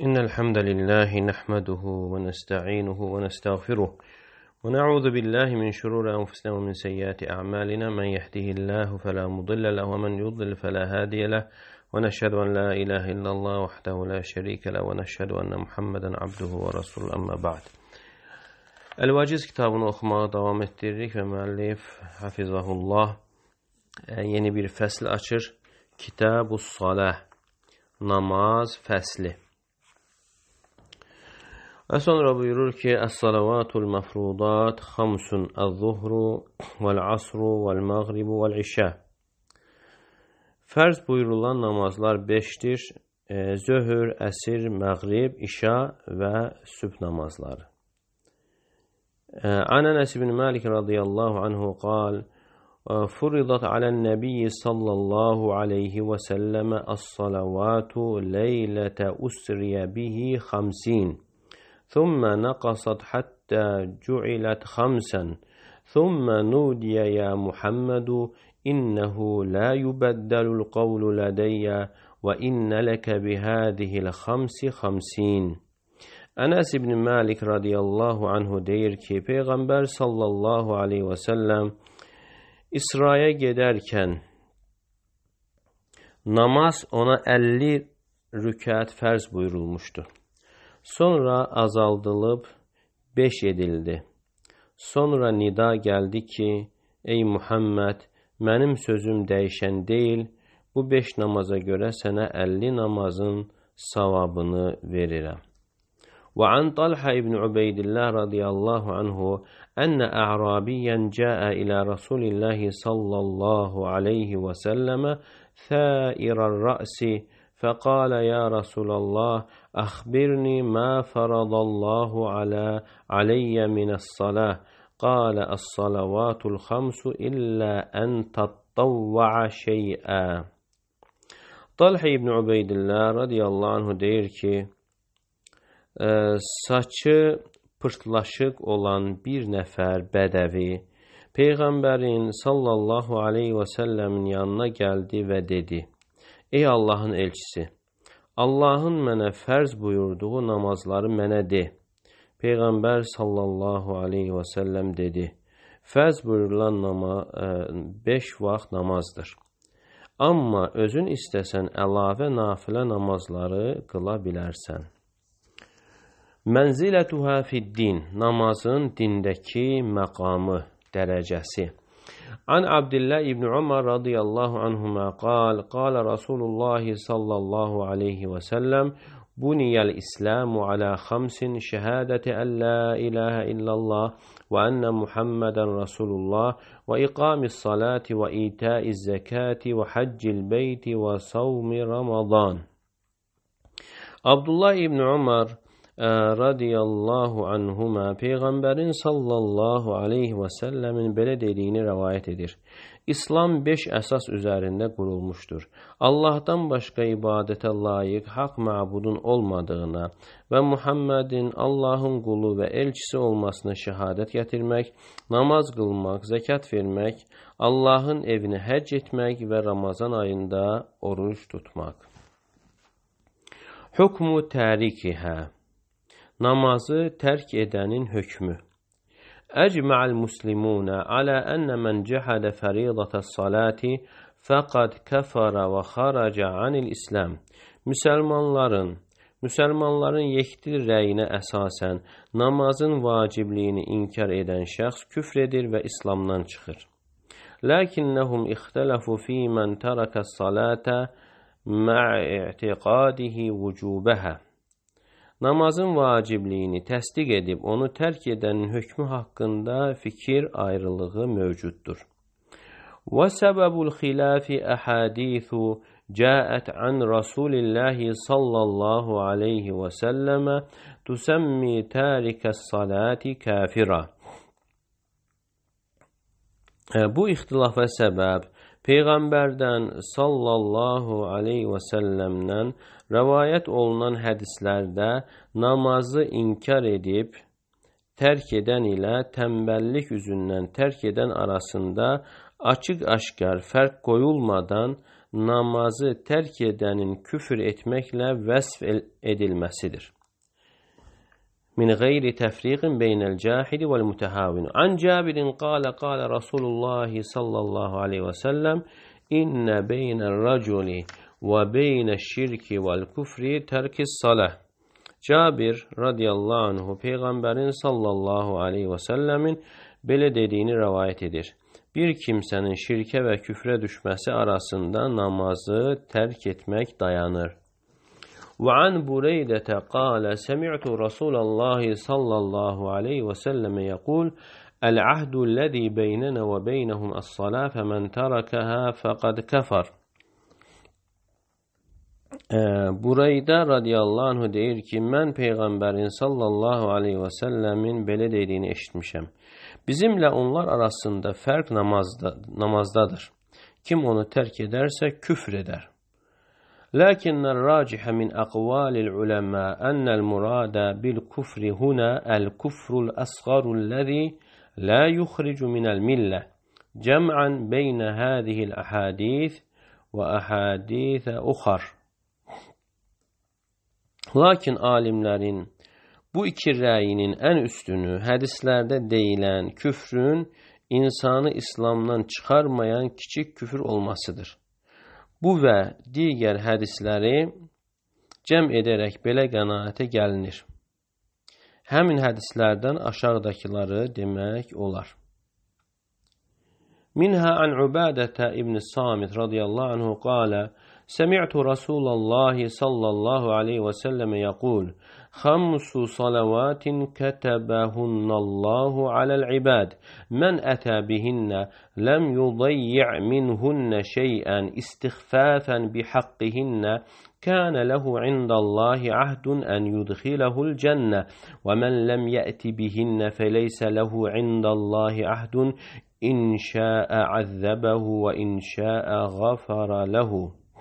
إن الحمد لله نحمده ونستعينه ونستغفره ونعوذ بالله من شرور أنفسنا ومن سيئات أعمالنا من يهده الله فلا مضل له ومن يضلل فلا هادي له ونشهد أن لا إله إلا الله وحده لا شريك له ونشهد أن محمدا عبده ورسوله أما بعد. El-Vaciz kitabını oxumağa davam etdiririk və müəllif hafizahullah yeni bir fəsl açır. Kitab-us-salah, namaz fəsli. Və sonra buyurur ki, Əs-salavatul məfrudat xamsun əz-zuhru vəl-asru vəl-məğribu vəl-işə. Fərz buyurulan namazlar 5'dir. Zöhr, əsr, məğrib, işa və sübh namazları. عن أنس بن مالك رضي الله عنه قال فرضت على النبي صلى الله عليه وسلم الصلوات ليلة أسري به 50 ثم نقصت حتى جعلت 5 ثم نودي يا محمد إنه لا يبدل القول لدي وإن لك بهذه الخمس 50. Ənəs ibn Malik radiyallahu anhu deyir ki, Peyğəmbər sallallahu aleyhi və səlləm İsraya gedərkən namaz ona 50 rükət fərz buyurulmuşdu. Sonra azaldılıb 5 edildi. Sonra nida gəldi ki, ey Muhammed, mənim sözüm dəyişən deyil, bu 5 namaza görə sənə 50 namazın savabını verirəm. وعن طلحة بن عبيد الله رضي الله عنه أن أعرابيا جاء إلى رسول الله صلى الله عليه وسلم ثائر الرأس فقال يا رسول الله أخبرني ما فرض الله علي من الصلاة قال الصلوات الخمس إلا أن تطوع شيئا. Talha ibn Ubeydillah radiyallahu anhu deyir ki, saçı pırtlaşıq olan bir nəfər bədəvi Peyğəmbərin sallallahu aleyhi və səlləmin yanına gəldi və dedi, ey Allahın elçisi, Allahın mənə fərz buyurduğu namazları mənə de. Peyğəmbər sallallahu aleyhi və səlləm dedi, fərz buyurulan 5 vaxt namazdır. Amma özün istəsən əlavə nafilə namazları qıla bilərsən. Mənzilətuhə fid-din, namazın dindəki məqamı, dərəcəsi. An Abdullah ibn Umar radiyallahu anhuma qala Rasulullah sallallahu aleyhi və səlləm buniyəl İslamu alə 5 şəhədəti ən la ilahə illallah və ənə Muhammədən Rasulullah və iqamis salati və itaiz zəkati və haccil beyti və savmi Ramazan. Abdullah ibn Umar radiyallahu anhuma Peyğəmbərin sallallahu aleyhi və səlləmin belə dediyini rəvayət edir. İslam 5 əsas üzərində qurulmuşdur. Allahdan başqa ibadətə layiq haqq məbudun olmadığına və Muhammedin Allahın qulu və elçisi olmasına şəhadət gətirmək, namaz qılmaq, zəkat vermək, Allahın evinə həcc etmək və Ramazan ayında oruç tutmaq. Hükmü tərikihə, namazı tərk edənin hökmü. Əcmə'l muslimunə alə ənə mən cəhədə fəridətəs salati fəqad kəfərə və xarəcə anil İslam. Müsəlmanların yekdil rəyinə əsasən namazın vacibliyini inkar edən şəxs küfr edir və İslamdan çıxır. Lakinnəhum ixtələfu fī mən tərəkəs salətə mə'tiqadihi vücubəhə. Namazın vacibliyini təsdiq edib onu tərk edənin hökmü haqqında fikir ayrılığı mövcuddur. Və səbəbul xilafi əhədithu cəət ən Rasulillahi sallallahu aleyhi və səlləmə tüsəmmi tərikəs salati kafira. Bu ixtilafa səbəb Peyğəmbərdən sallallahu aleyhi və səlləmdən rəvayət olunan hədislərdə namazı inkar edib tərk edən ilə tənbəllik üzündən tərk edən arasında açıq-aşkar fərq qoyulmadan namazı tərk edənin küfr etməklə vəsf edilməsidir. Min gayri tefriqin beynel cahili vel mutehavin. An Cabirin qala Rasulullah sallallahu aleyhi ve sellem inne beynel raculi ve beynel şirki vel kufri terkis salah. Cabir radiyallahu anhu Peyğəmbərin sallallahu aleyhi ve sellemin belə dediyini rəvayət edir. Bir kimsənin şirkə və küfrə düşməsi arasında namazı tərk etmək dayanır. وعن بريدة قال سمعت رسول الله صلى الله عليه وسلم يقول العهد الذي بيننا وبينهم الصلاة فمن تركها فقد كفر. Burayda radiyallahu anh deyir ki, mən Peyğəmbərin sallallahu aleyhi və səlləmin belə dediyini eşitmişəm. Bizimlə onlar arasında fərq namazdadır. Kim onu tərk edərsə küfr edər. لكن الراجح من أقوال العلماء أن المراد بالكفر هنا الكفر الأصغر الذي لا يخرج من الملة جمعا بين هذه الأحاديث وأحاديث أخر. Lakin alimlərin bu iki rəyinin ən üstünü hədislərdə deyilən küfrün insanı İslamdan çıxarmayan kiçik küfür olmasıdır. Bu və digər hədisləri cəm edərək belə qənaətə gəlinir. Həmin hədislərdən aşağıdakıları demək olar. Minha an Ubadətə ibn Samit radiyallahu anhu qala سمعت رسول الله صلى الله عليه وسلم يقول خمس صلوات كتبهن الله على العباد من أتى بهن لم يضيع منهن شيئا استخفافا بحقهن كان له عند الله عهد أن يدخله الجنة ومن لم يأت بهن فليس له عند الله عهد إن شاء عذبه وإن شاء غفر له.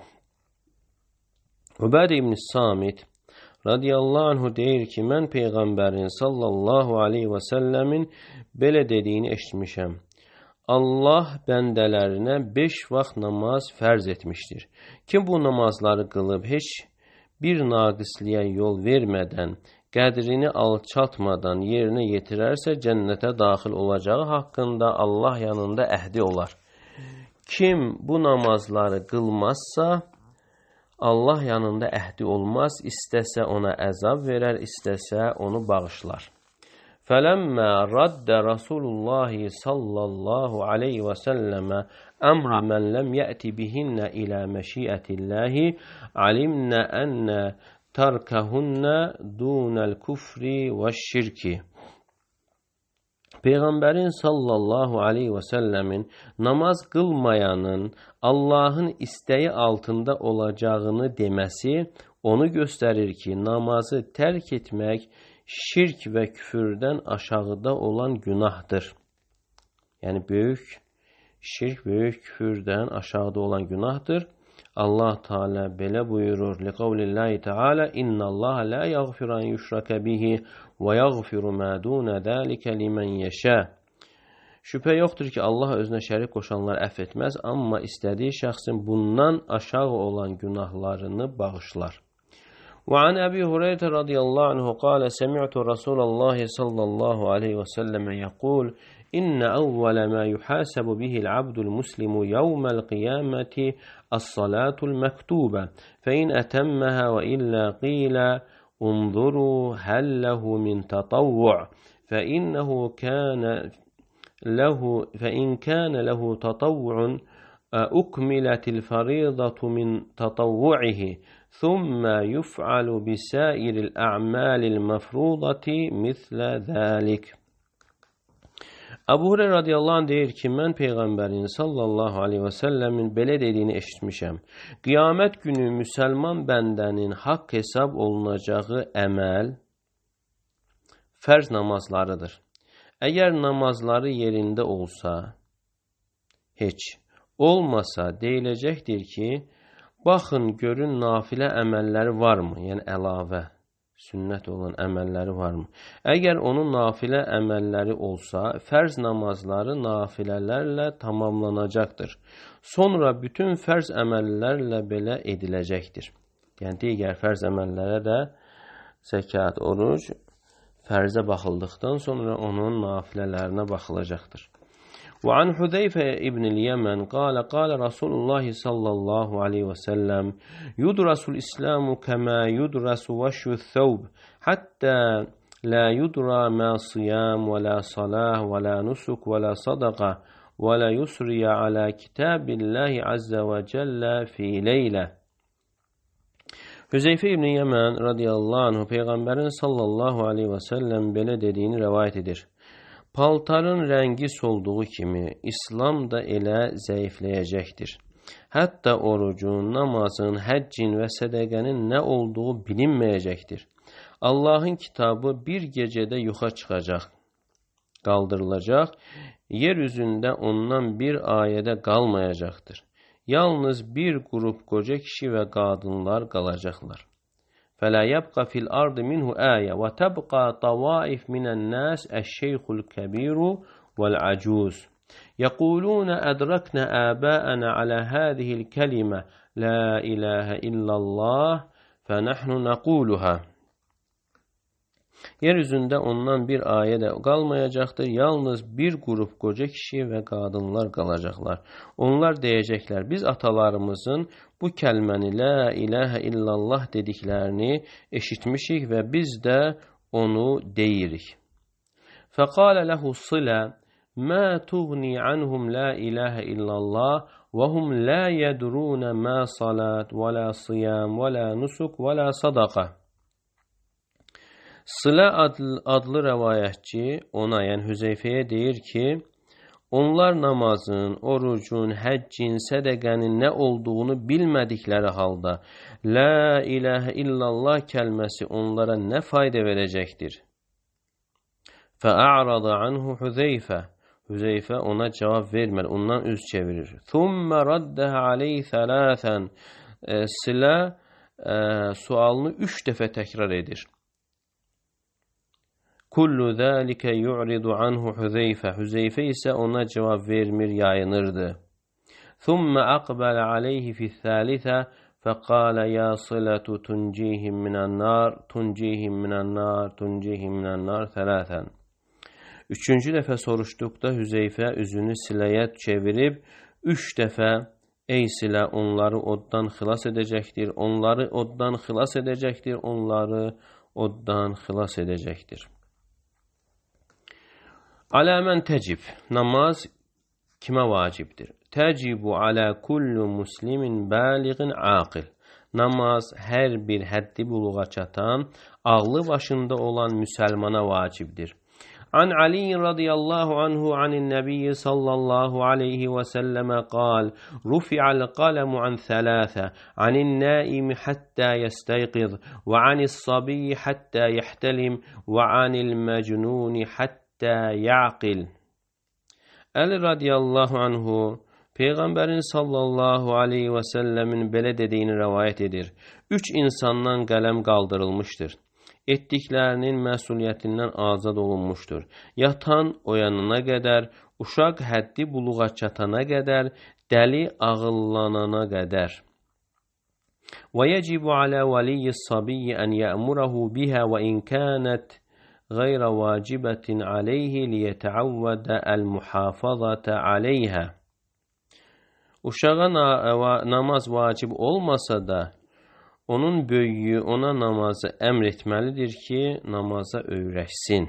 Ubadə ibn Samit radiyallahu anhu deyir ki, mən Peyğəmbərin sallallahu aleyhi və səlləmin belə dediyini eşitmişəm. Allah bəndələrinə 5 vaxt namaz fərz etmişdir. Kim bu namazları qılıb heç bir naqisliyə yol vermədən, qədrini alçatmadan yerinə yetirərsə cənnətə daxil olacağı haqqında Allah yanında əhdi olar. Kim bu namazları qılmazsa, Allah yanında əhdi olmaz, istəsə ona əzab verər, istəsə onu bağışlar. Fələmmə raddə Rasulullah sallallahu aleyhi və səlləmə əmrə mən ləm yəti bihinnə ilə məşiyyətilləhi alimnə ənnə tarkəhunnə dunəl küfri və şirki. Peyğəmbərin sallallahu aleyhi və səlləmin namaz qılmayanın Allahın istəyi altında olacağını deməsi onu göstərir ki, namazı tərk etmək şirk və küfürdən aşağıda olan günahdır. Yəni, böyük şirk, böyük küfürdən aşağıda olan günahdır. Allah Teala belə buyurur. Liqavlillahi Teala İnnallaha la yaghfiru an yushraka bihi və yaghfiru ma dun zalika limen yasha. Şübhə yoxdur ki, Allah özünə şərik qoşanları əfv etməz, amma istədiyi şəxsin bundan aşağı olan günahlarını bağışlar. وعن أبي هريرة رضي الله عنه قال سمعت رسول الله صلى الله عليه وسلم يقول إن أول ما يحاسب به العبد المسلم يوم القيامة الصلاة المكتوبة فإن أتمها وإلا قيل انظروا هل له من تطوع فإن كان له تطوع أكملت الفريضة من تطوعه ثم يفعل بسائر الأعمال المفروضة مثل ذلك. Əbu Hureyra radiyallahu anh deyir ki, mən Peyğəmbərin sallallahu aleyhi və səlləmin belə dediyini eşitmişəm. Qiyamət günü müsəlman bəndənin haqq hesab olunacağı əməl fərz namazlarıdır. Əgər namazları yerində olsa, heç olmasa deyiləcəkdir ki, baxın, görün nafilə əməlləri varmı? Yəni əlavə, sünnət olan əməlləri varmı? Əgər onun nafilə əməlləri olsa, fərz namazları nafilələrlə tamamlanacaqdır. Sonra bütün fərz əməllərlə belə ediləcəkdir. Yəni, digər fərz əməllərə də zəkat, oruc, fərzə baxıldıqdan sonra onun nafilələrinə baxılacaqdır. وعن حذيفة ابن اليمن قال رسول الله صلى الله عليه وسلم يدرس الإسلام كما يدرس وش الثوب حتى لا يدرى ما صيام ولا صلاة ولا نسك ولا صدقة ولا يسري على كتاب الله عز وجل في ليلة. Hüzeyfə ibn Yəmən radiyallahu anh Peyğəmbərin sallallahu aleyhi və səlləm belə dediyini rəvayət edir. Paltarın rəngi solduğu kimi İslam da elə zəifləyəcəkdir. Hətta orucun, namazın, həccin və sədəqənin nə olduğu bilinməyəcəkdir. Allahın kitabı bir gecədə yuxa çıxacaq, qaldırılacaq, yer üzündə ondan bir ayədə qalmayacaqdır. Yalnız bir qrup qoca kişi və qadınlar qalacaqlar. فَلَا يَبْقَ فِي الْأَرْضِ مِنْهُ آيَةٌ وَتَبْقَى طَوَائِفٌ مِنَ النَّاسِ الشَّيْخُ الْكَبِيرُ وَالْعَجُوزُ يَقُولُونَ أَدْرَكْنَا آبَاءَنَا عَلَى هَذِهِ الْكَلِمَةِ لَا إِلَٰهَ إِلَّا اللَّهُ فَنَحْنُ نَقُولُهَا. Yeryüzündə ondan bir ayə də qalmayacaqdır. Yalnız bir qrup qoca kişi və qadınlar qalacaqlar. Onlar deyəcəklər, biz atalarımızın bu kəlməni la ilahə illallah dediklərini eşitmişik və biz də onu deyirik. Fəqalə ləhu silə mə tuğni anhum la ilahə illallah və hum la yədrunə mə salat və la siyam və la nusuk və la sadaqə. Sılə adlı rəvayətçi ona, yəni Hüzeyfəyə deyir ki, onlar namazın, orucun, həccin, sədəqənin nə olduğunu bilmədikləri halda La ilahə illallah kəlməsi onlara nə fayda verəcəkdir? Fə'a'rada anhu Hüzeyfə. Hüzeyfə ona cavab vermir, ondan üz çevirir. Thumma raddəhə aleyh thəlâthən. Sılə sualını 3 dəfə təkrar edir. Kullu zâlikə yu'ridu anhu Hüzeyfə. Hüzeyfə isə ona cavab vermir, yayınırdı. Thumma aqbələ aleyhi fi'th-thâlithə fəqālə ya sılatu tuncihim minən-nâr, tuncihim minən-nâr, tuncihim minən-nâr thəlâthən. 3-cü dəfə soruşduqda Hüzeyfə üzünü Siləyə çevirib 3 dəfə ey Silə onları oddan xilas edəcəkdir, onları oddan xilas edəcəkdir, onları oddan xilas edəcəkdir. Alə mən təcib, namaz kimə vacibdir? Təcibu alə kullu muslimin bəliğin aqil. Namaz hər bir həddi buluğa çatan, ağlı başında olan müsəlmana vacibdir. An Ali radiyallahu anhu anin nəbiyyi sallallahu aleyhi və səlləmə qal, rufi'al qələmu an thəlâthə, anin nəimi həttə yəstəyqiz, və anis sabiyyi həttə yəhtəlim, və anil məcnuni həttə yaqil. Əli radiyallahu anhu Peyğəmbərin sallallahu aleyhi və səlləmin belə dediyini rəvayət edir. 3 insandan qələm qaldırılmışdır. Etdiklərinin məsuliyyətindən azad olunmuşdur. Yatan oyanana qədər, uşaq həddi buluğa çatana qədər, dəli ağıllanana qədər. Və yəcibu alə vəliyyə sabiyyə ən yəmurahu bihə və in kənət qeyra vacibətin aleyhi liyətəavvədə əl-muhafazətə aleyhə. Uşağa namaz vacib olmasa da, onun böyüyü ona namazı əmr etməlidir ki, namaza öyrəşsin.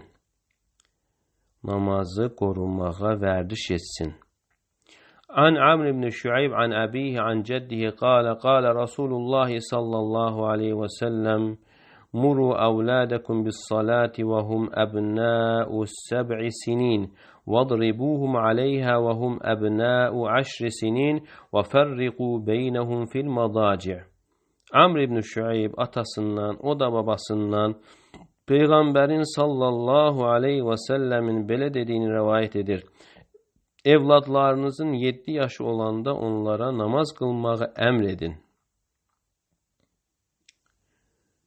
Namazı qorumağa vərdiş etsin. An Amr ibn Şüayb an əbihi an cəddihi qalə Rasulullah sallallahu aleyhi və səlləm muru əvlədəkum bis salati və hum əbnə'u 7 sinin وَاضْرِبُوهُمْ عَلَيْهَا وَهُمْ أَبْنَاءُ 10 سِنِينَ وَفَرِّقُوا بَيْنَهُمْ فِي الْمَضَاجِعِ. Amr ibn Şüayb atasından, o da babasından Peyğəmbərin sallallahu aleyhi və səlləmin belə dediyini rəvayət edir. Evladlarınızın 7 yaşı olanda onlara namaz qılmağı əmr edin.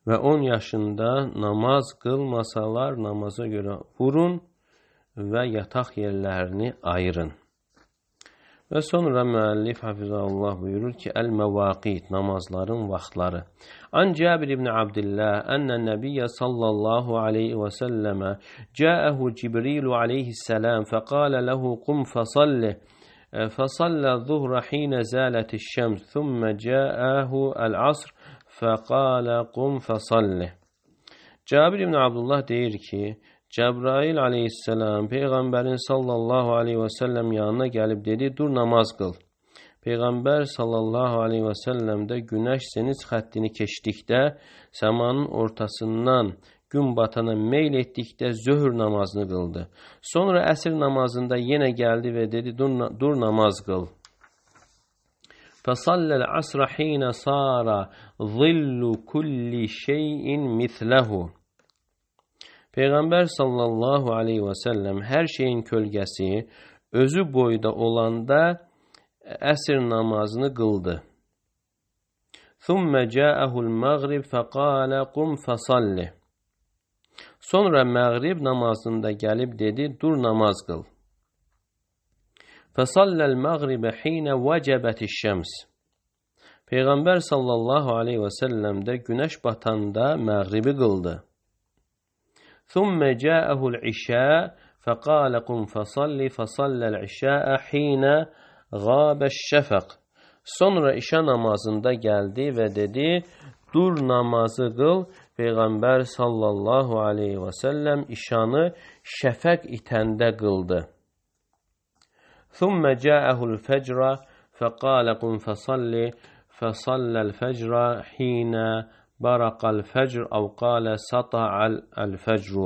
və 10 yaşında namaz qılmasalar namaza görə vurun və yataq yerlərini ayırın. Və sonra müəllif hafizallah buyurur ki, el-məvaqit, namazların vaxtları. An Cabir ibn Abdillah, ənə nəbiyyə sallallahu aleyhi və səlləmə cəəhu Cibrilu aleyhisselam fəqalə ləhu qum fəsallih. فصلى الظهر حين زالت الشمس ثم جاءه العصر فقال قم فصله. Cabir ibn Abdullah deyir ki, Cəbrail aleyhisselam Peyğəmbərin sallallahu aleyhi və səlləm yanına gəlib dedi, dur namaz qıl. Peyğəmbər sallallahu aleyhi və səlləm də günəş zenic xəttini keçdikdə, səmanın ortasından gün batana meyl etdikdə zöhr namazını qıldı. Sonra əsr namazında yenə gəldi və dedi, dur namaz qıl. فَصَلَّ الْعَصْرَ حِينَ صَارَ ظِلُّ كُلِّ شَيْءٍ مِثْلَهُ. Peyğəmbər sallallahu aleyhi və səlləm hər şeyin kölgəsi özü boyda olanda əsr namazını qıldı. ثُمَّ جَاءَهُ الْمَغْرِبِ فَقَالَ قُمْ فَصَلِّ. Sonra məğrib namazında gəlib dedi, dur namaz qıl. فَصَلَّ الْمَغْرِبَ حِينَ وَجَبَتِ الشَّمْسِ. Peyğəmbər sallallahu aleyhi və səlləm də günəş batanda məğribi qıldı. ثُمَّ جَاءَهُ الْعِشَاء فَقَالَ قُمْ فَصَلِّ فَصَلَّ الْعِشَاءَ حِينَ غَابَ الشَّفَقِ. Sonra işa namazında gəldi və dedi, dur namazı qıl. Peyğəmbər sallallahu aleyhi və səlləm işanı şəfəq itəndə qıldı. ثُمَّ جَاءَهُ الْفَجْرَ فَقَالَ قُمْ فَصَلِّ فَصَلَّ الْفَجْرَ حِينَ بَرَقَ الْفَجْرِ أَوْ قَالَ سَطَعَ الْفَجْرُ.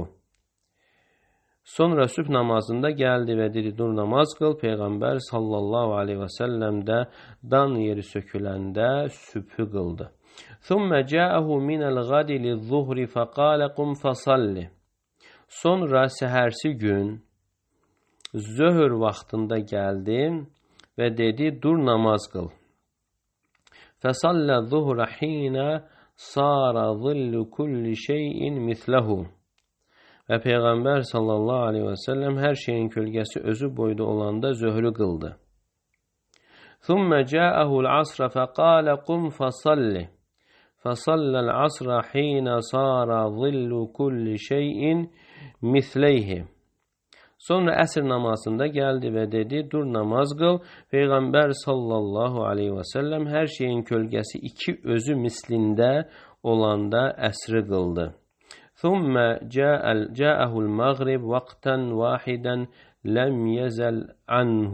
Sonra sübh namazında gəldi və dedi, dur namaz qıl. Peyğəmbər sallallahu aleyhi və səlləm də dan yeri söküləndə sübhü qıldı. ثُمَّ جَاءَهُ مِنَ الْغَدِ لِلظُّهْرِ فَقَالَ قُمْ فَصَلِّ. Sonra səhərsi gün zöhr vaxtında gəldi və dedi, dur namaz qıl. فَصَلَّ الظُّهْرَ حِينَ صَارَ ظِلُّ كُلِّ شَيْءٍ مِثْلَهُ. Və Peyğəmbər sallallahu aleyhi və səlləm hər şeyin kölgəsi özü boyda olanda zöhrü qıldı. ثُمَّ جَاءَهُ الْعَصْرَ فَقَالَ قُمْ فَصَلِّ فَصَلَّ الْعَصْرَ حِينَ صَارَ ظِلُّ كُلِّ شَيْءٍ مِثْلَيْهِ. Sonra əsr namazında gəldi və dedi, dur namaz qıl. Peyğəmbər sallallahu aleyhi və səlləm hər şeyin kölgəsi iki özü mislində olanda əsri qıldı. ثُمَّ جَاءَهُ الْمَغْرِبِ وَقْتًا وَاحِدًا لَمْ يَزَلْ عَنْهُ.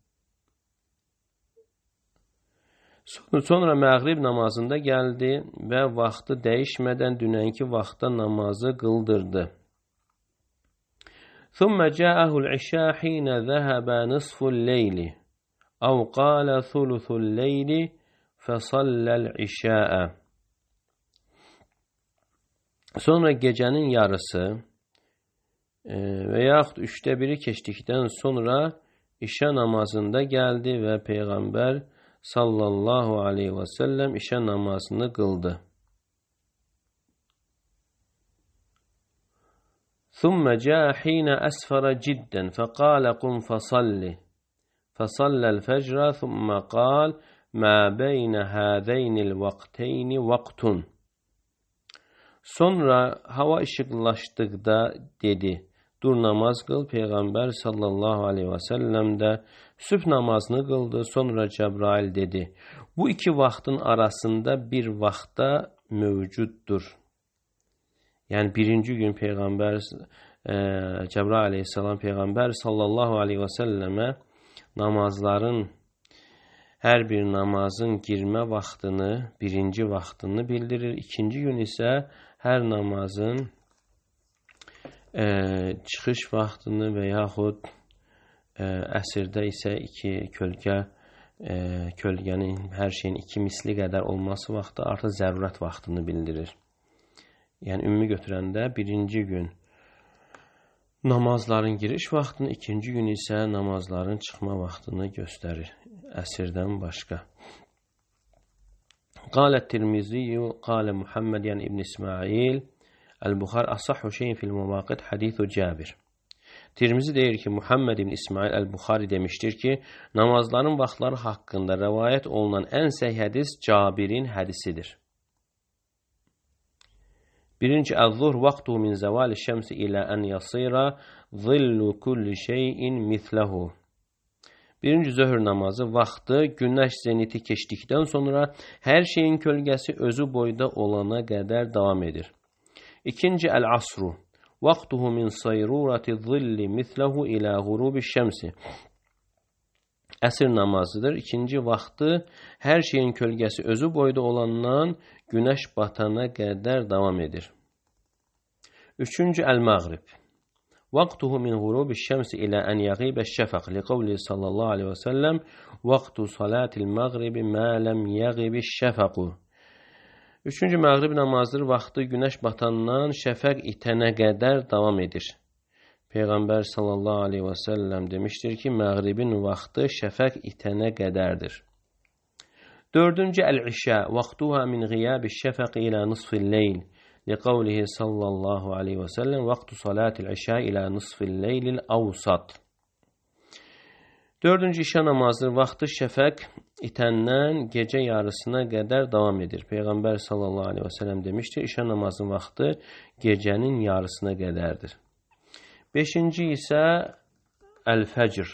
Sonra məğrib namazında gəldi və vaxtı dəyişmədən dünənki vaxtda namazı qıldırdı. ثُمَّ جَاءَهُ الْعِشَاء حِينَ ذَهَبَ نِصْفُ اللَّيْلِ أَوْ قَالَ ثُلُثُ اللَّيْلِ فَصَلَّ الْعِشَاءَ. Sonra gecənin yarısı və yaxud 1/3 keçdikdən sonra işə namazında gəldi və Peyğəmbər sallallahu aleyhi və səlləm işə namazını qıldı. ثُمَّ جَاءَ حِينَ أَسْفَرَ جِدًّا فَقَالَ قُمْ فَصَلِّ فَصَلَّ الْفَجْرَ ثُمَّ قَالَ مَا بَيْنَ هَذَيْنِ الْوَقْتَيْنِ وَقْتٌ. Sonra hava işıqlaşdıqda dedi, dur namaz qıl. Peyğəmbər sallallahu aleyhi və səlləm də sübh namazını qıldı. Sonra Cəbrail dedi, bu iki vaxtın arasında bir vaxtda mövcuddur. Yəni birinci gün Peyğəmbər Cəbrail aleyhissalam Peyğəmbər sallallahu aleyhi və səlləmə namazların hər bir namazın girmə vaxtını, birinci vaxtını bildirir. İkinci gün isə hər namazın çıxış vaxtını və yaxud əsrdə isə kölgənin hər şeyin iki misli qədər olması vaxtı artıq zərurət vaxtını bildirir. Yəni ümumi götürəndə birinci gün namazların giriş vaxtını, ikinci gün isə namazların çıxma vaxtını göstərir əsrdən başqa. Qala Tirmizi, qala Muhammed yani İbn İsmail, El-Buxari asahhu şeyin fil muvaqit hadithu Cabir. Tirmizi deyir ki, Muhammed ibn İsmail El-Buxari demiştir ki, namazların vaxtları haqqında rəvayət olunan ən səhih hədis Cabirin hədisidir. Birinci, əz-zuhr vaqtuhu min zavali şəmsi ilə ən yasira zillu kulli şeyin misləhu. Birinci zöhr namazı vaxtı günəş zeniti keçdikdən sonra hər şeyin kölgəsi özü boyda olana qədər davam edir. İkinci, əl-asru vaqtuhu min sayrurati zilli misləhu ilə qurubi şəmsi. Əsr namazıdır. İkinci vaxtı hər şeyin kölgəsi özü boyda olandan günəş batana qədər davam edir. Üçüncü, əl-məğrib vaqtuhu min qurubi şəmsi ilə ən yəğibə şəfəq liqavli sallallahu aleyhi və səlləm vaqtu salatil məğribi mə ləm yəğibi şəfəqu. Üçüncü məğrib namazıdır. Vaxtı günəş batandan şəfəq itənə qədər davam edir. Peyğəmbər sallallahu aleyhi və səlləm demişdir ki, məğribin vaxtı şəfəq itənə qədərdir. Dördüncü, əl-işə vaqtuha min qiyabi şəfəq ilə nisfil leyl liqavlihi sallallahu aleyhi və səlləm vaqtu salatil işə ilə nisfil leylil avsat. Dördüncü işə namazıdır. Vaxtı şəfəq itəndən gecə yarısına qədər davam edir. Peyğəmbər sallallahu aleyhi və səlləm demişdir, işə namazın vaxtı gecənin yarısına qədərdir. Beşinci isə əl-fəcr.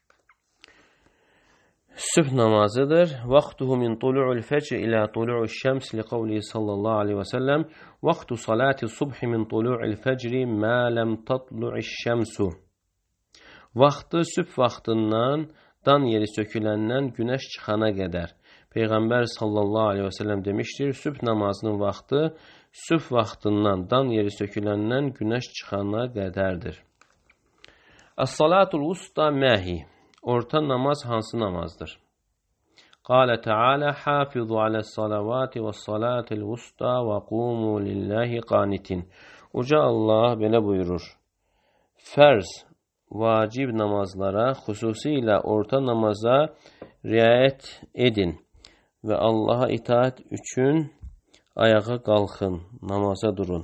Sübh namazıdır. Vaxtuhu min tulu'ul fəcr ilə tulu'ul şəms liqavlihi sallallahu aleyhi və səlləm vaqtu salati subhi min tulu'ul fəcri mə ləm tatlu'iş şəmsu. Vaxtı sübh vaxtından dan yeri söküləndən günəş çıxana qədər. Peyğəmbər sallallahu aleyhi və səlləm demişdir, sübh namazının vaxtı sübh vaxtından dan yeri söküləndən günəş çıxana qədərdir. As-salatul wusta məhi. Orta namaz hansı namazdır? Qalə Teala hafizu aləs-salavati və-salatil wusta və qumu lillahi qanitin. Uca Allah belə buyurur. Fərz, vacib namazlara, xüsusilə orta namaza riayət edin və Allaha itaat üçün ayağa qalxın, namaza durun.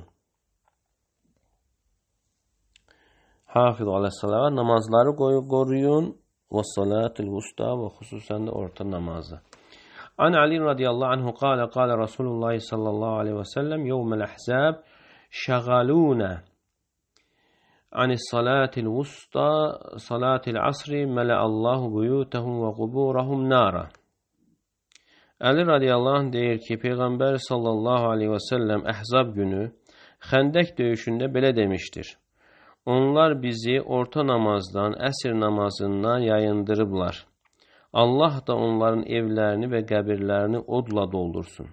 Hafiz aləs-salavat, namazları qoruyun və salatul wusta və xüsusən də orta namazı. An Ali radiyallahu anhu qala Rasulullah sallallahu aleyhi və səlləm yevməl əhzəb şəğalunə anis salatil wusta salatil asri mələallahu buyutəhum və quburahum nara. Ali radiyallahu anh deyir ki, Peyğəmbər sallallahu aleyhi və səlləm Əhzab günü Xəndək döyüşündə belə demişdir. Onlar bizi orta namazdan, əsr namazından yayındırıblar. Allah da onların evlərini və qəbirlərini odla doldursun.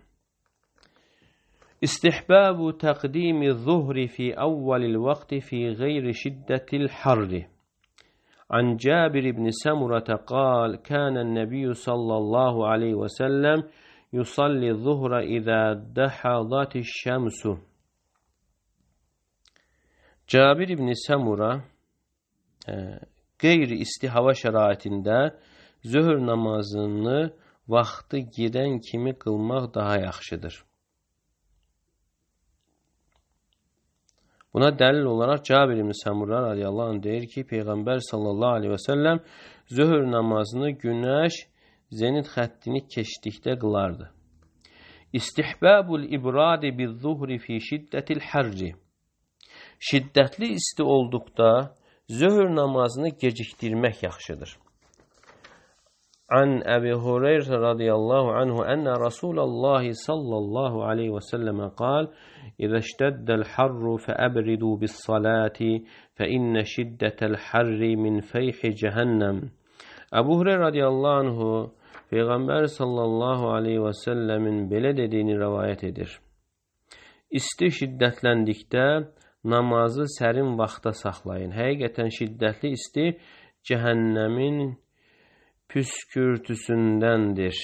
İstihbabu təqdimi zuhri fi əvvəlil vaxti fi qeyri şiddətil harri. An Cabir ibn Samurata qal, kənən nəbiyyü sallallahu aleyhi və səlləm yusalli zuhra izə dəhədati şəmsu. Cabir ibn Samura qeyri-isti hava şəraitində zöhr namazını vaxtı girən kimi qılmaq daha yaxşıdır. Buna dəlil olaraq Cabir ibn Samura radiyallahu anh deyir ki, Peyğəmbər sallallahu aleyhi və səlləm zöhr namazını günəş zenit xəttini keçdikdə qılardı. İstihbabul ibradi biz-zuhri fi şiddətil harri. Şiddətli isti olduqda zöhr namazını gecikdirmək yaxşıdır. An Əbi Hureyre radiyallahu anhu ənə Rasulallah sallallahu aleyhi və səlləmə qal, İzə iştəddəl harru fəəbridu bis-salati fəinnə şiddətəl harri min feyhi cəhənnəm. Əbu Hureyre radiyallahu anhu Peyğəmbər sallallahu aleyhi və səlləmin belə dediyini rəvayət edir. İsti şiddətləndikdə namazı sərin vaxta saxlayın. Həqiqətən şiddətli isti cəhənnəmin püskürtüsündəndir.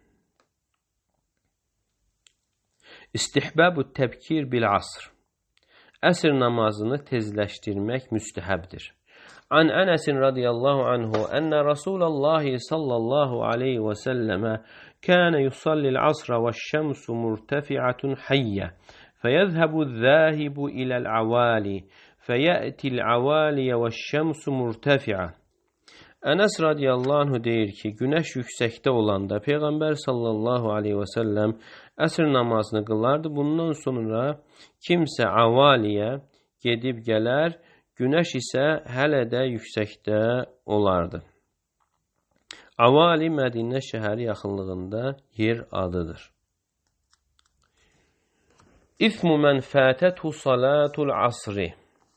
İstihbabu təbkir bil-asr. Əsr namazını tezləşdirmək müstəhəbdir. An Ənəsin radiyallahu anhu ənə Rasulallah sallallahu aleyhi və səlləmə كان يصلي العصر والشمس مرتفعة حية فيذهب الذاهب إلى العوالي فيأتي العوالي والشمس مرتفعة. Ənəs radiyallahu anh deyir ki, günəş yüksəkdə olanda Peyğəmbər sallallahu aleyhi və səlləm əsr namazını qılardı. Bundan sonra kimsə avaliyə gedib gələr, günəş isə hələ də yüksəkdə olardı. Avali Mədinə şəhəri yaxınlığında yer adıdır. İsmu mən fətəthu salatul asri.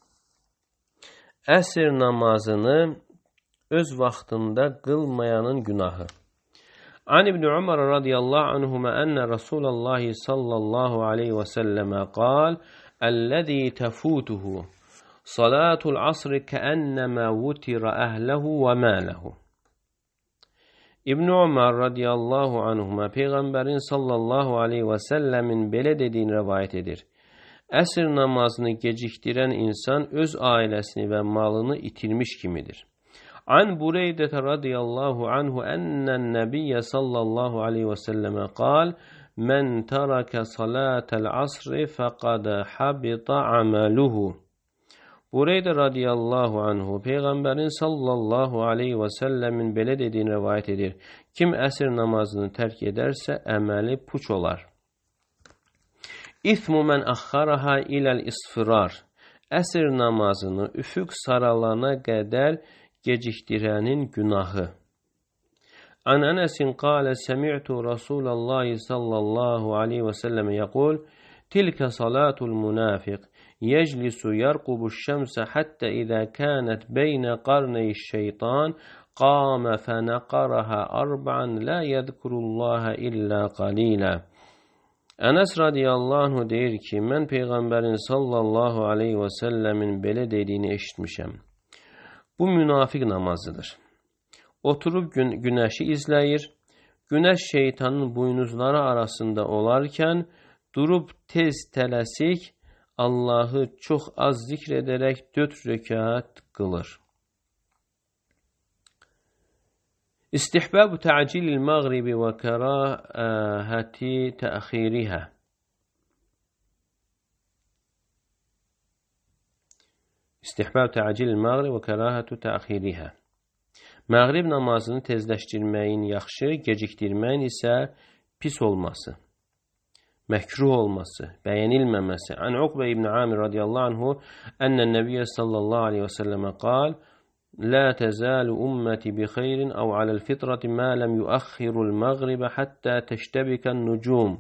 Əsr namazını öz vaxtında qılmayanın günahı. An İbn Umar radiyallahu anhuma enne Resulullah sallallahu aleyhi ve selleme qal Ellezî tefutuhu salatul asri keennema vutira ehlehu ve mâlehu. İbn Umar radiyallahu anhuma Peyğəmbərin sallallahu aleyhi ve sellemin belə dediyini rəvayət edir. Əsr namazını gecikdirən insan öz ailəsini və malını itirmiş kimidir. An Bureydə radiyallahu anhu ennen nebiyyə sallallahu aleyhi ve selleme qal men terake salatel asri faqad habita ameluhu. Bureydə radiyallahu anhu Peyğəmbərin sallallahu aleyhi ve sellemin belə dediyini rəvayət edir. Kim əsr namazını tərk edərsə əməli puç olar. İsmu mən axxaraha iləl isfirar. Əsr namazını üfüq saralana qədər gecikdirənin günahı. An Ənəsin qalə səmi'tu Rasulallah sallallahu aleyhi və səlləmə yəqul tilkə salatul münafiq yeclisu yarqubu şəmsə həttə izə kənət beynə qarneyi şeytan qamə fənəqaraha arba'an la yədkurullaha illə qalilə. Ənəs radiyallahu anh deyir ki, mən Peyğəmbərin sallallahu aleyhi və səlləmin belə dediyini eşitmişəm. Bu münafiq namazıdır. Oturub günəşi izləyir. Günəş şeytanın buynuzları arasında olarkən durub tez tələsik Allahı çox az zikr edərək 4 rəkat qılır. İstihbab ta'cilil məğribi və kərahəti təxirihə. İstihbab tə'cilil məğrib və kərahətü təxirihə. Məğrib namazını tezləşdirməyin yaxşı, gecikdirməyin isə pis olması, məkruh olması, bəyənilməməsi. An Uqbə ibn Amir radiyallahu anhu ənnən nəbiyyə sallallahu aleyhi və səlləmə qal La təzəlu ümməti bi xeyrin əv aləl fitrati mə ləm yuəxxirul məğribə həttə təştəbikən nucum.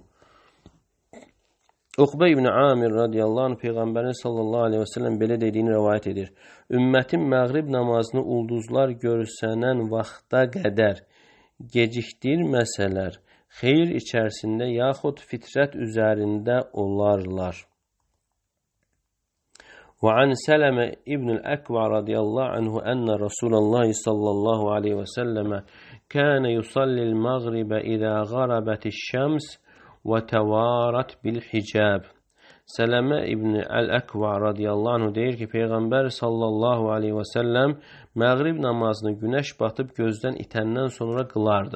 Uqbə ibn Amir radiyallahu anh Peyğəmbərin sallallahu aleyhi və səlləm belə dediyini rəvayət edir. Ümmətin məğrib namazını ulduzlar görsənən vaxta qədər gecikdirməsələr, xeyir içərisində yaxud fitrət üzərində olarlar. Və an Sələmə ibn-ül Əkva radiyallahu anhu ənə Rasulallah sallallahu aleyhi və səlləmə kənə yusallil məğribə idə qarabətiş şəms və təvarat bil hicab. Sələmə ibn Əl-Əkva radiyallahu anh deyir ki, Peyğəmbər sallallahu aleyhi və səlləm məğrib namazını günəş batıb gözdən itəndən sonra qılardı.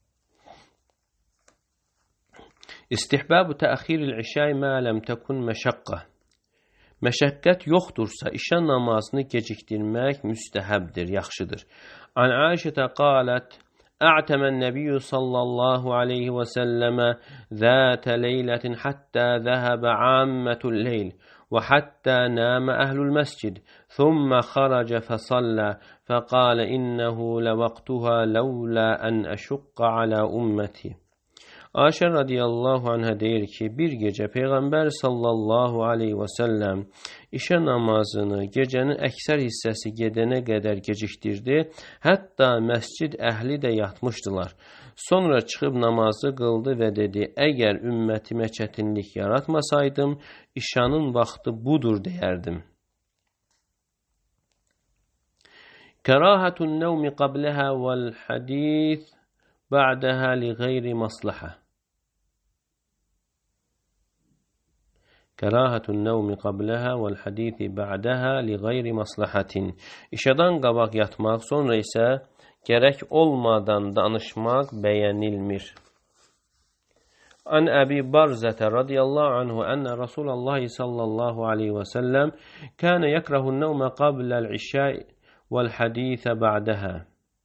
İstihbabu təxiril işəy mə ləm təkun məşəqqə. Məşəqqət yoxdursa, işə namazını gecikdirmək müstəhəbdir, yaxşıdır. An Aişətə qalət أعتم النبي صلى الله عليه وسلم ذات ليلة حتى ذهب عامة الليل وحتى نام أهل المسجد ثم خرج فصلى فقال إنه لوقتها لولا أن أشق على أمتي. Ayşə radiyallahu anhə deyir ki, bir gecə Peyğəmbər sallallahu aleyhi və səlləm işə namazını gecənin əksər hissəsi gedənə qədər gecikdirdi, hətta məscid əhli də yatmışdılar. Sonra çıxıb namazı qıldı və dedi, əgər ümmətimə çətinlik yaratmasaydım, işanın vaxtı budur deyərdim. Kərahətun nəvmi qabləhə vəl-hədith ba'dəhə li qeyri maslahə. Kərahatun nəvmi qabləhə vəl-hədisi ba'dəhə li qeyri maslahatin. İşədən qabaq yatmaq, sonra isə gərək olmadan danışmaq bəyənilmir. An Əbi Barzətə radiyallahu anhu ənə Rasulullah sallallahu aleyhi və səlləm kənə yəkrəhun nəvmə qabləl işşəy vəl-hədithə ba'dəhə.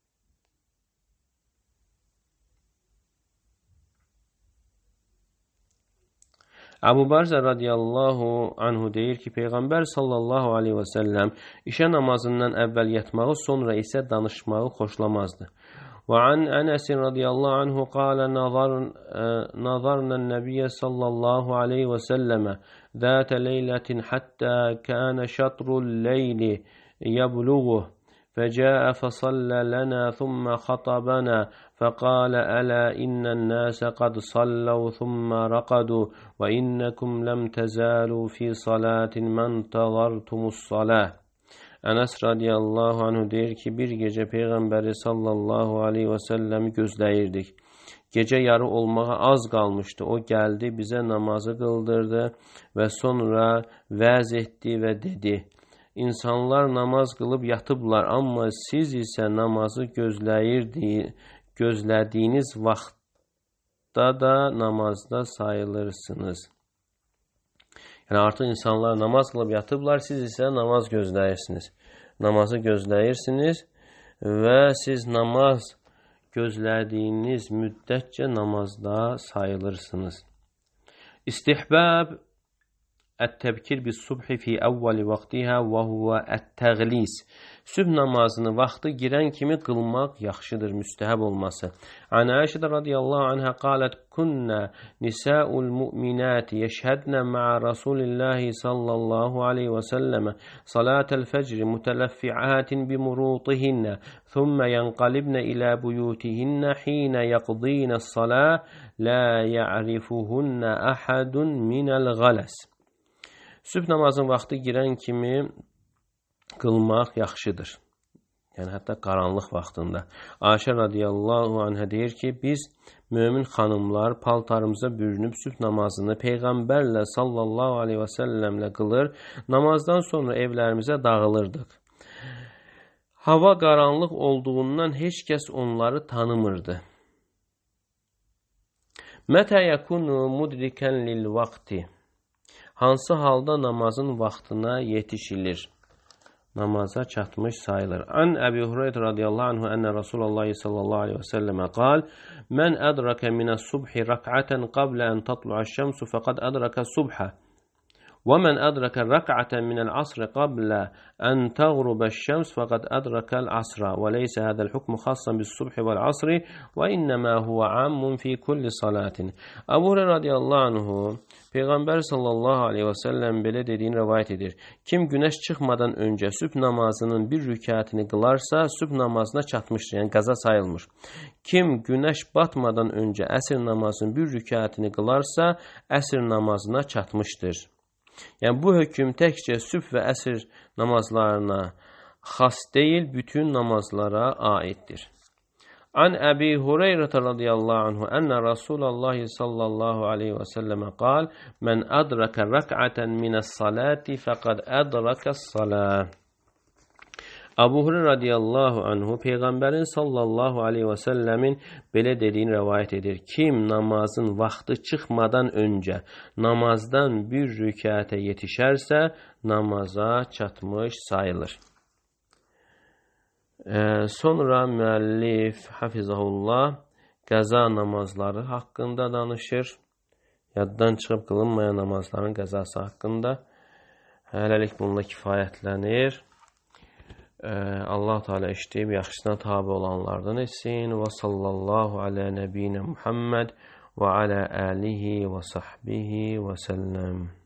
Əbu Barzə radiyallahu anhu deyir ki, Peyğəmbər sallallahu aleyhi və səlləm işə namazından əvvəl yatmağı, sonra isə danışmağı xoşlamazdı. وعن أنس رضي الله عنه قال نظرنا النبي صلى الله عليه وسلم ذات ليلة حتى كان شطر الليل يبلغه فجاء فصلى لنا ثم خطبنا فقال ألا إن الناس قد صلوا ثم رقدوا وإنكم لم تزالوا في صلاة ما انتظرتم الصلاة. Ənəs radiyallahu anhu deyir ki, bir gecə Peyğəmbəri sallallahu aleyhi və səlləmi gözləyirdik. Gecə yarı olmağa az qalmışdı. O gəldi, bizə namazı qıldırdı və sonra vəz etdi və dedi: İnsanlar namaz qılıb yatıblar, amma siz isə namazı gözlədiyiniz vaxtda da namazda sayılırsınız. Yəni artıq insanlar namaz qılıb yatıblar, siz isə namaz gözləyirsiniz. Namazı gözləyirsiniz və siz namaz gözlədiyiniz müddətcə namazda sayılırsınız. İstihbab ət-təbkir bis-subhi fi əvvəli vaxtiha və huvə ət-təğlis. Sübh namazını vaxtı girən kimi qılmaq yaxşıdır, müstəhəb olması. An Aişə radiyallahu anhə qalət: Kunnə nisa'ul mu'minati yeşhədnə ma'a Rasulillahi sallallahu aleyhi və səlləmə salatel fəcri mütələffi'atin bimurutihinnə thumma yanqalibnə ilə buyutihinnə hinə yaqdinə salə la ya'rifuhunnə əhədun minəl gələs. Sübh namazın vaxtı girən kimi qılmaq yaxşıdır. Yəni, hətta qaranlıq vaxtında. Ayşə radiyallahu anhə deyir ki, biz mömin xanımlar paltarımıza bürünüb sübh namazını Peyğəmbərlə sallallahu aleyhi və səlləmlə qılır, namazdan sonra evlərimizə dağılırdıq. Hava qaranlıq olduğundan heç kəs onları tanımırdı. Mətə yəkunu mudrikən lil vaxti. Hansı halda namazın vaxtına yetişilir? Namaza çatmış sayılır. An Əbi Hureyra radiyallahu anhu ənə Rasulullah sallallahu aleyhi və səlləmə qal: Mən ədrəkə minəs-subhi rək'ətən qablə ən tatlu'aş-şəmsu fəqad ədrəkə subhə. ومن أدرك ركعة من العصر قبل أن تغرب الشمس فقد أدرك العصر وليس هذا الحكم خاصا بالصبح والعصر وإنما هو عام في كل صلاة. Əbu Hureyra radiyallahu anhu Peyğəmbər sallallahu aleyhi və səlləm belə dediyini rəvayət edir. Kim günəş çıxmadan öncə sübh namazının bir rükətini qılarsa, sübh namazına çatmışdır, yəni qəza sayılmır. Kim günəş batmadan öncə əsr namazının bir rükətini qılarsa, əsr namazına çatmışdır. Yəni, bu hökm təkcə sübh və əsr namazlarına xas deyil, bütün namazlara aiddir. An Əbi Hureyra radiyallahu anhu ənə Rasulullah sallallahu aleyhi və səlləmə qal: Mən ədrəkə rək'ətən minəs-salati fəqad ədrəkəs-salə. Əbu Hureyra radiyallahu anhu Peyğəmbərin sallallahu aleyhi və səlləmin belə dediyini rəvayət edir. Kim namazın vaxtı çıxmadan öncə namazdan bir rükətə yetişərsə, namaza çatmış sayılır. Sonra müəllif hafizahullah qəza namazları haqqında danışır. Yaddan çıxıb qılınmayan namazların qəzası haqqında. Hələlik bununla kifayətlənir. Allah Teala işləyib yaxşısına tabi olanlardan etsin. Və sallallahu alə nəbiyinə Muhammed və alə alihi və sahbihi və səlləm.